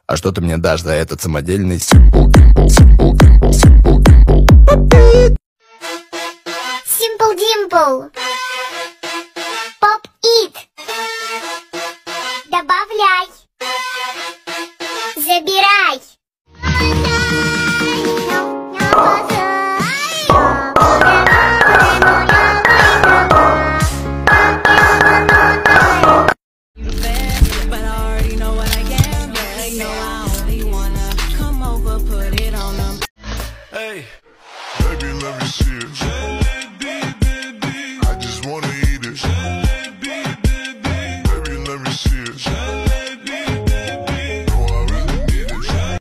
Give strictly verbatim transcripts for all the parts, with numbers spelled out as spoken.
А что ты мне дашь за этот самодельный Simple Dimple, Simple Dimple, Simple Dimple? Simple Dimple. Pop It. Добавляй. Забирай. Hey, baby, let me see it. I just wanna eat it. Baby, let me see it. No, I really need it.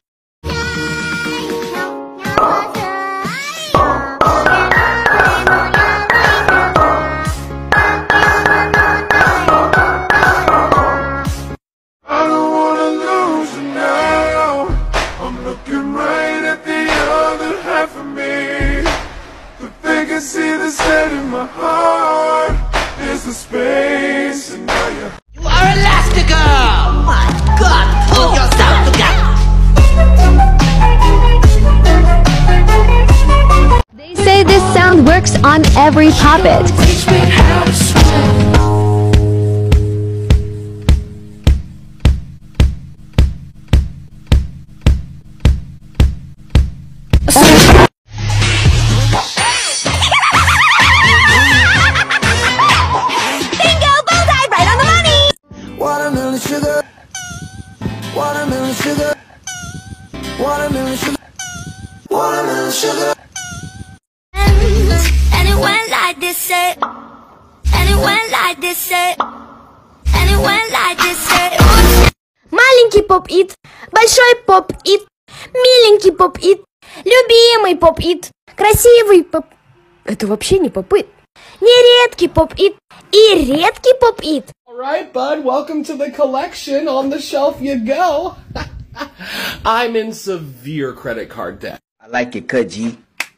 I don't wanna lose you now. I'm looking right at the other half of me. The vacancy that's set in my heart is the space, and now you're You are Elastigirl! Oh my God, pull yourself together! They say this sound works on every puppet. Teach me how to swim. watermelon sugar, watermelon sugar, watermelon sugar, watermelon sugar. And it went like this, eh? And it went like this, eh? And it went like this, eh? Маленький поп-ит, большой поп-ит, миленький поп-ит, любимый поп-ит, красивый поп... Это вообще не поп-ит. Нередкий поп-ит и редкий поп-ит. Alright, bud, welcome to the collection. On the shelf you go. I'm in severe credit card debt. I like it, cut G.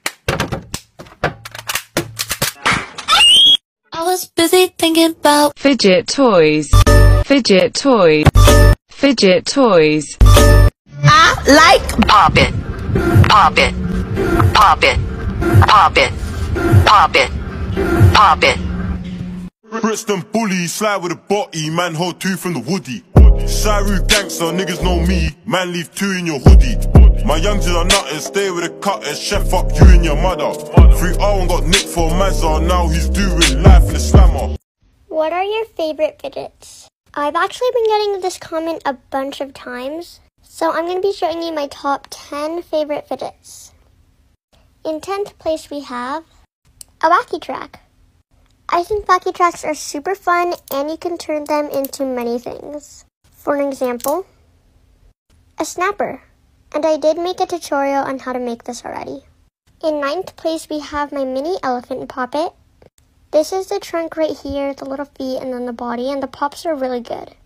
I was busy thinking about fidget toys, fidget toys, fidget toys. I like pop it, pop it, pop it, pop it, pop it, pop it. Brixton bully, slide with a body, man hold two from the woody. Shiru gangster, niggas know me, man leave two in your hoodie. My youngsters are nutters, stay with the cutters, chef up you and your mother. three R one got nicked for Mazza, now he's doing life in the slammer. What are your favorite fidgets? I've actually been getting this comment a bunch of times, so I'm going to be showing you my top ten favorite fidgets. In tenth place we have a wacky track. I think wacky tracks are super fun and you can turn them into many things. For an example, a snapper. And I did make a tutorial on how to make this already. In ninth place we have my mini elephant poppet. This is the trunk right here, the little feet, and then the body, and the pops are really good.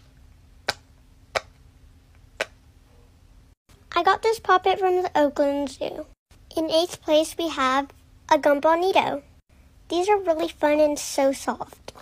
I got this poppet from the Oakland Zoo. In eighth place we have a Gumball Neato. These are really fun and so soft.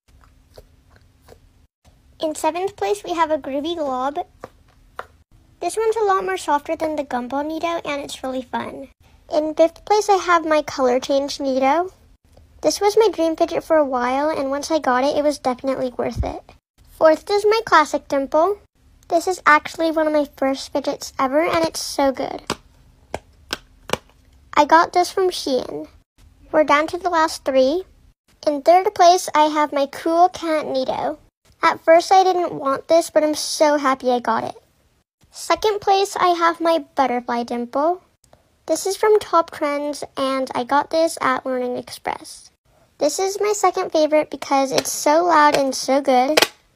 In seventh place we have a Groovy Glob. This one's a lot more softer than the Gumball Neato and it's really fun. In fifth place I have my Color Change Neato. This was my dream fidget for a while and once I got it, it was definitely worth it. Fourth is my Classic Dimple. This is actually one of my first fidgets ever and it's so good. I got this from Shein. We're down to the last three. In third place, I have my Cool Cat Neato. At first, I didn't want this, but I'm so happy I got it. Second place, I have my Butterfly Dimple. This is from Top Trends, and I got this at Learning Express. This is my second favorite because it's so loud and so good.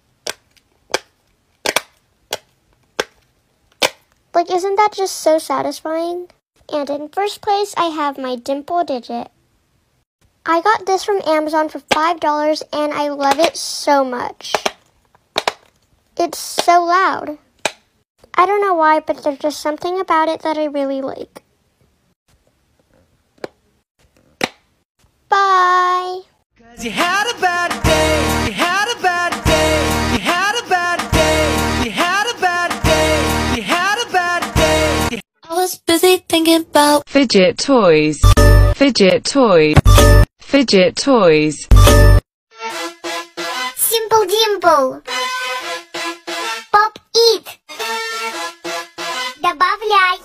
Like, isn't that just so satisfying? And in first place, I have my Dimple Digit. I got this from Amazon for five dollars and I love it so much. It's so loud. I don't know why, but there's just something about it that I really like. Bye! 'Cause you had a bad day, you had a bad day, you had a bad day, you had a bad day, you was busy thinking about fidget toys, fidget toys, fidget toys. Simple Dimple. Pop It. Добавляй.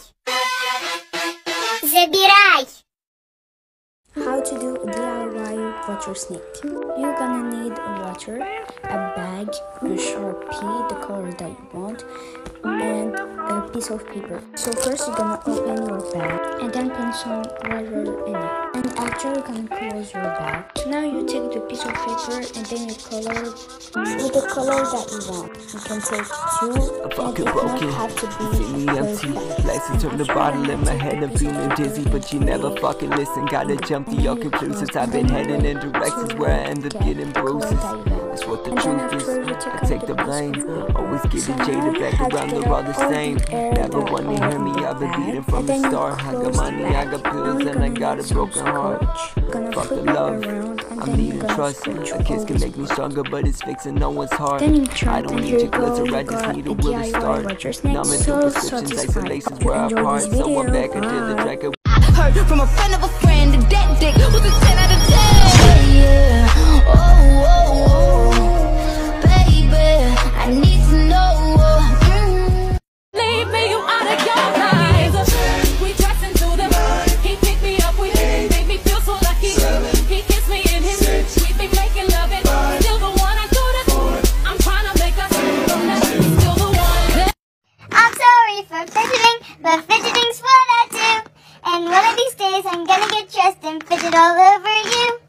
Забирай. How to do a D I Y water snake. You're gonna need a water, a bag, a Sharpie, the color that you want, and a piece of paper. So first you're gonna open your bag and then put some water in it. And after you're gonna close your bag. Now you take the piece of paper and then you color with the color that you want. You can take two, and it doesn't have to be me empty. Glasses from the bottle in my head, I'm feeling dizzy, but you never fucking listen. Gotta jump to your conclusions. I've been heading in directions where I end up getting bruises. That's what the truth is. I take the blame. Always getting jaded back around, they're all the same. Never wanna hear me, I've been beating from the start. I got money, I got pills, and I got a broken heart. Fuck the love, I'm needing trust. A kiss can make me stronger, but it's fixing no one's heart. I don't need your glitter, I just need a will to start. Numbing through prescriptions, isolations where I part. So I'm back into the track of heard from a friend of a friend that that dick was a ten out of ten. Yeah, oh, oh, oh, baby, I need to know. Mm. Leave me, you out of your mind. We dressed into them. He picked me up, we made me feel so lucky. He kissed me in his, we be making love it. Still the one I do this. I'm trying to make us still the one. I'm sorry for fidgeting, but fidgeting's what I do. And one of these days I'm gonna get dressed and fidget all over you.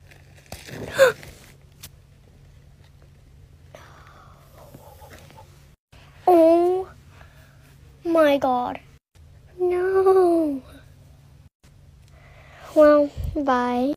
Oh my god. No. Well, bye.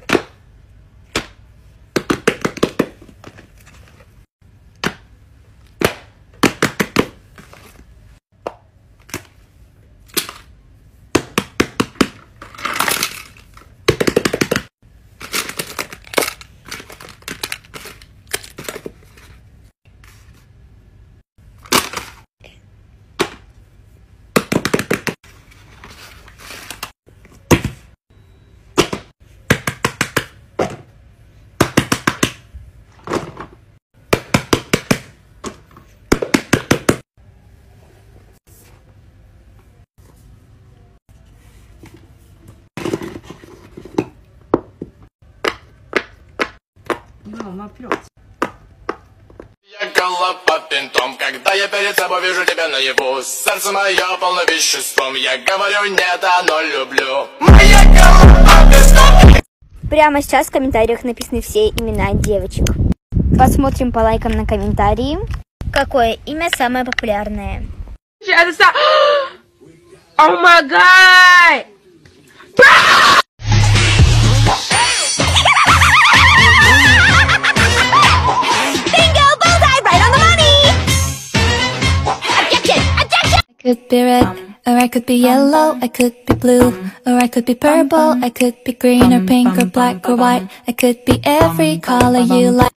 Я голова пинтом, когда я перед собой вижу тебя наяву. Сердце мое полно веществом, я говорю нет, оно люблю. Моя голова пинтом. Прямо сейчас в комментариях написаны все имена девочек. Посмотрим по лайкам на комментарии, какое имя самое популярное. Oh my god! Could be red, or I could be yellow, I could be blue, or I could be purple, I could be green or pink or black or white, I could be every color you like.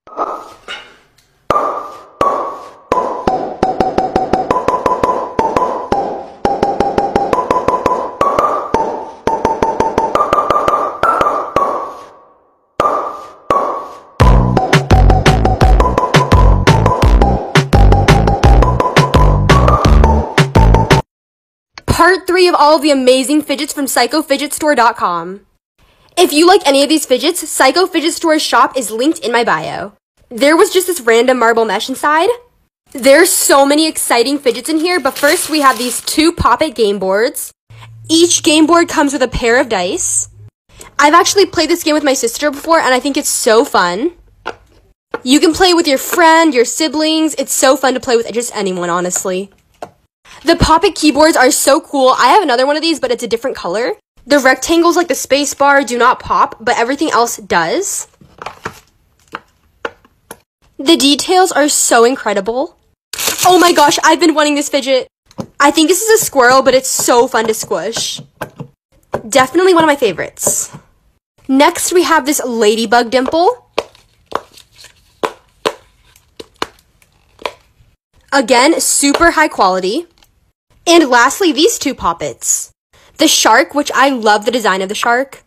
Part three of all of the amazing fidgets from Psycho Fidget Store dot com. If you like any of these fidgets, Psycho Fidget Store's shop is linked in my bio. There was just this random marble mesh inside. There's so many exciting fidgets in here, but first we have these two Pop-It game boards. Each game board comes with a pair of dice. I've actually played this game with my sister before, and I think it's so fun. You can play with your friend, your siblings. It's so fun to play with just anyone, honestly. The Pop-It keyboards are so cool. I have another one of these, but it's a different color. The rectangles like the space bar do not pop, but everything else does. The details are so incredible. Oh my gosh, I've been wanting this fidget. I think this is a squirrel, but it's so fun to squish. Definitely one of my favorites. Next, we have this ladybug dimple. Again, super high quality. And lastly, these two Poppets. The shark, which I love the design of the shark.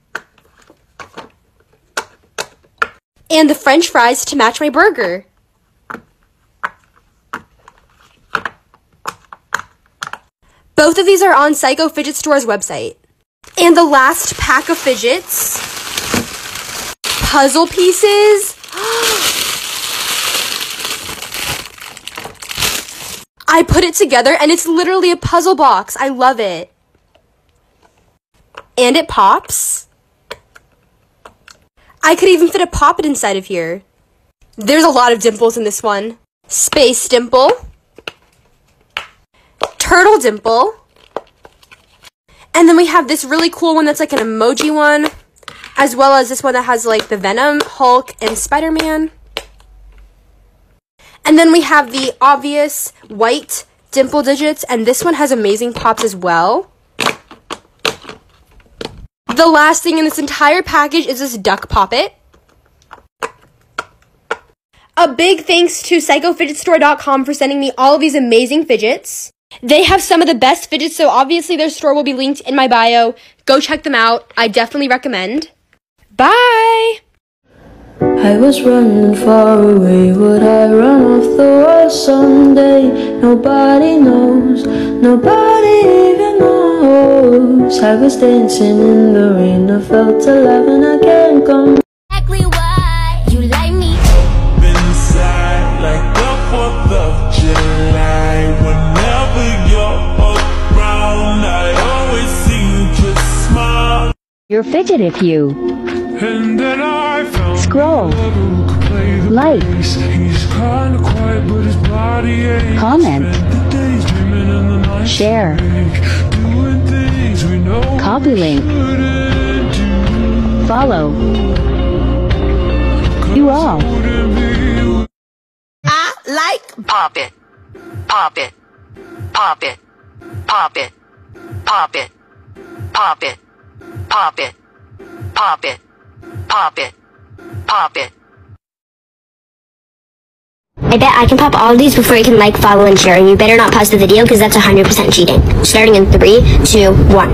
And the French fries to match my burger. Both of these are on Psycho Fidget Store's website. And the last pack of fidgets. Puzzle pieces. I put it together and it's literally a puzzle box. I love it. And it pops. I could even fit a Poppet inside of here. There's a lot of dimples in this one. Space dimple. Turtle dimple. And then we have this really cool one that's like an emoji one. As well as this one that has like the Venom, Hulk, and Spider-Man. And then we have the obvious white dimple digits, and this one has amazing pops as well. The last thing in this entire package is this duck Poppet. A big thanks to Psycho Fidget Store dot com for sending me all of these amazing fidgets. They have some of the best fidgets, so obviously their store will be linked in my bio. Go check them out. I definitely recommend. Bye! I was running far away, would I run off the wall someday? Nobody knows, nobody even knows. I was dancing in the rain, I felt alive and I can't come. Exactly why you like me. Inside like the fourth of July. Whenever you're around, I always seem to smile. Your fidget if you And then I found scroll, like, he's kinda quiet, but his body ain't. comment, The days dreaming in the night, share, doing things we know copy link, shouldn't do. follow, do all. I like pop it, pop it, pop it, pop it, pop it, pop it, pop it, pop it, pop it, pop it. I bet I can pop all of these before you can like, follow, and share, and you better not pause the video because that's one hundred percent cheating. Starting in three, two, one.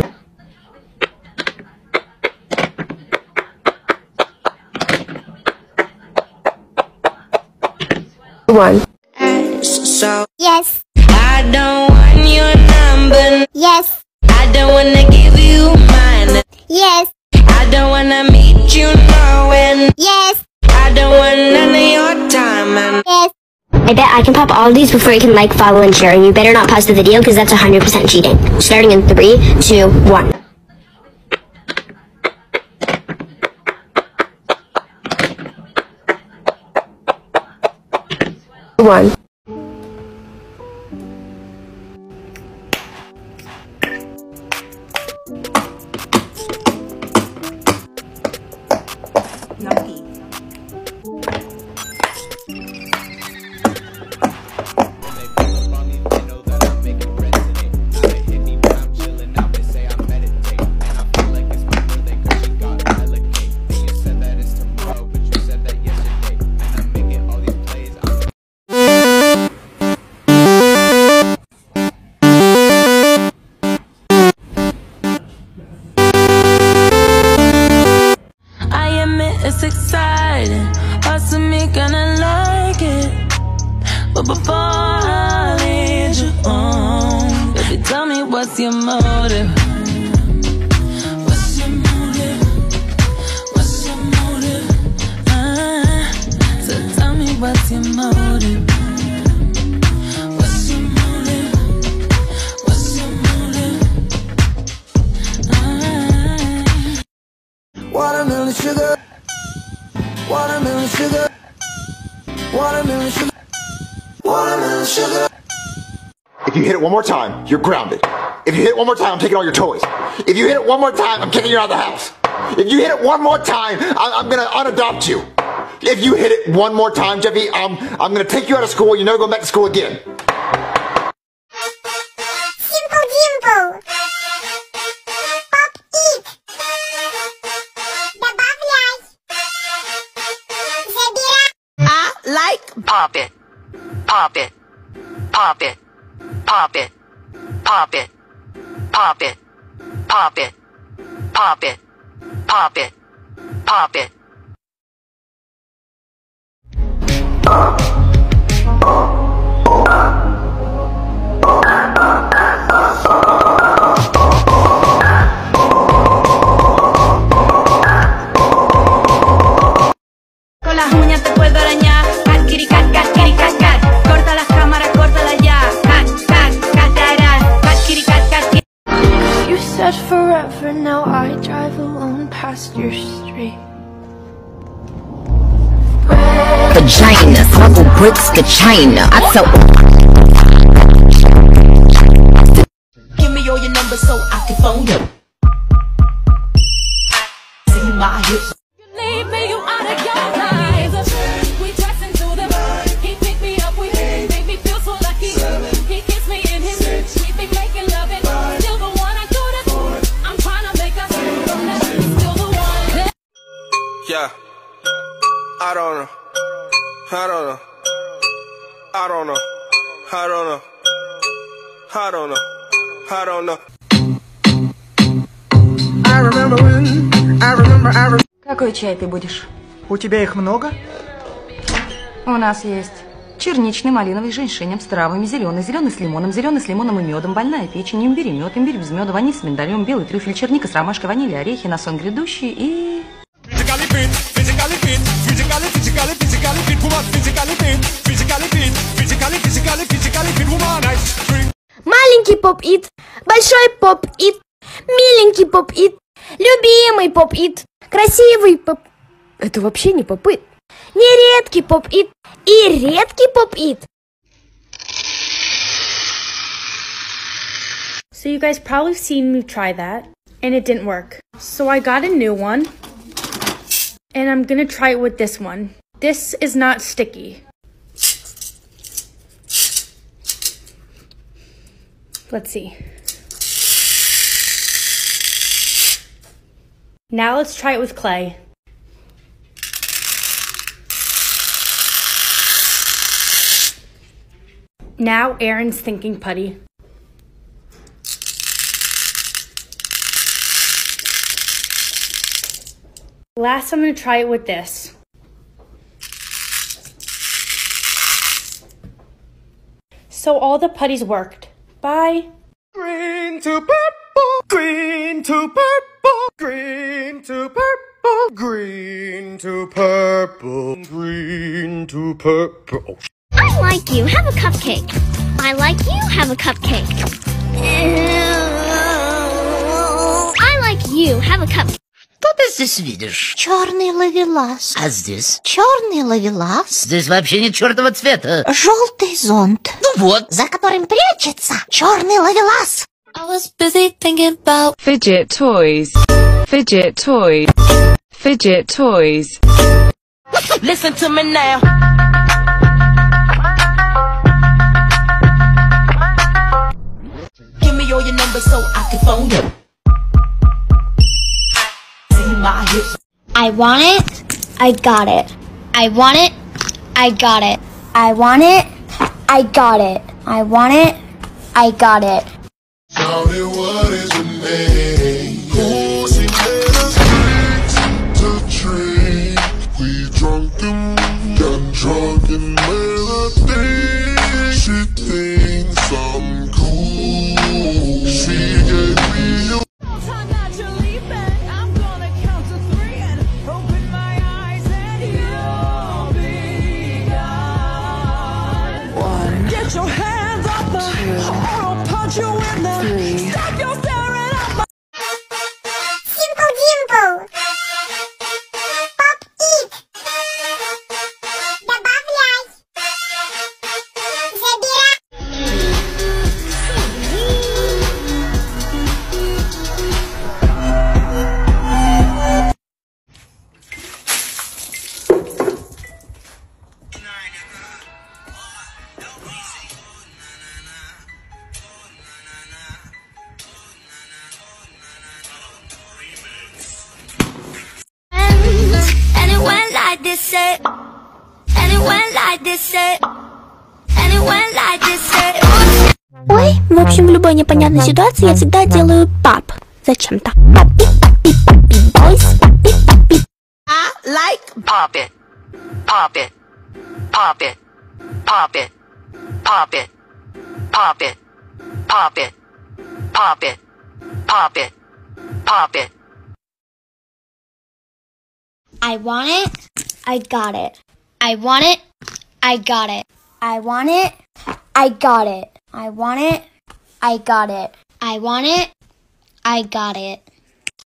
One. So Yes. I don't want your number. Yes. I don't wanna give you mine. Yes. I don't wanna meet you nowhere. Yes. I don't want none of your time. And Yes. I bet I can pop all of these before you can like, follow, and share, and you better not pause the video because that's one hundred percent cheating. Starting in three, two, one. One. it's exciting. Parts of me gonna like it, but before I lead you on, baby, tell me what's your motive? What's your motive? What's your motive? Uh, so tell me what's your motive? What's your motive? What's your motive? Uh, Watermelon sugar. Watermelon sugar. Watermelon sugar. Watermelon sugar. If you hit it one more time, you're grounded. If you hit it one more time, I'm taking all your toys. If you hit it one more time, I'm kicking you out of the house. If you hit it one more time, I'm, I'm gonna unadopt you. If you hit it one more time, Jeffy, I'm, I'm gonna take you out of school. You're never going back to school again. Simple Jimbo. Pop it. Добавляй. Забирай. I like pop it, pop it, pop it, pop it, pop it, pop it, pop it, pop it, pop it, pop it. Con las uñas te puedo arañar, cat, kitty, cat, cat, kitty, cat, cat. Corta las cámaras, córtala ya, cat, cat, catarán, cat, kitty, cat, cat, kitty. You said forever, now I drive alone past your street. Vagina, smuggle bricks to China. I tell. Give me all your numbers so I can phone you. See my hips. Leave me, you out of your mind. We dress into them. He picked me up, we make me feel so lucky. He kissed me in his. We be making love it. Still the one I do this. I'm trying to make us still the one. Yeah, I don't know. I don't know. I don't know. I don't know. I don't know. I don't know. I remember when. I remember. I remember. Какой чай ты будешь? У тебя их много? У нас есть черничный, малиновый, с женьшенем, с травами, зеленый, зеленый с лимоном, зеленый с лимоном и медом, больная печень, имбирь и мед, имбирь без меда, ваниль с миндалем, белый трюфель, черника с ромашкой, ваниль, орехи, на сон грядущий и... Маленький поп-ит, большой поп-ит, миленький поп-ит, любимый поп-ит, красивый поп... Это вообще не поп-ит. Нередкий поп-ит и редкий поп-ит. So you guys probably seen me try that, and it didn't work. So I got a new one, and I'm gonna try it with this one. This is not sticky. Let's see. Now let's try it with clay. Now Aaron's thinking putty. Last, I'm going to try it with this. So all the putties worked. Bye. Green to purple, green to purple, green to purple, green to purple, green to purple. I like you, have a cupcake. I like you, have a cupcake. I like you, have a cupcake. Что ты здесь видишь? Черный ловелас. А здесь? Черный ловелас. Здесь вообще не черного цвета. Желтый зонт. Ну вот. За которым прячется черный ловелас. I was busy thinking about fidget toys, fidget toys, fidget toys. Listen to me now. Give me all your numbers so I can phone you. I want it, I got it. I want it, I got it. I want it, I got it. I want it, I got it. Shout it, what is your name? Who she made us to drink? We drunk and got drunk and made a thing. She thinks I'm cool. She gave me you. Get your hands up, or I'll punch you in the three. Stop your staring at my Simple Dimple. Pop it. Добавляй. Забирай. And it went like this, say. And it went like this, say. And it went like this, say. What Ой, в общем, в любой непонятной ситуации я всегда делаю пап. Зачем-то. Папи, папи, папи, бойс, папи, папи. I like pop it, pop it, pop it, pop it, pop it, pop it, pop it, pop it, pop it, pop it. I want it. I got it. I want it. I got it. I want it. I got it. I want it. I got it. I want it. I got it.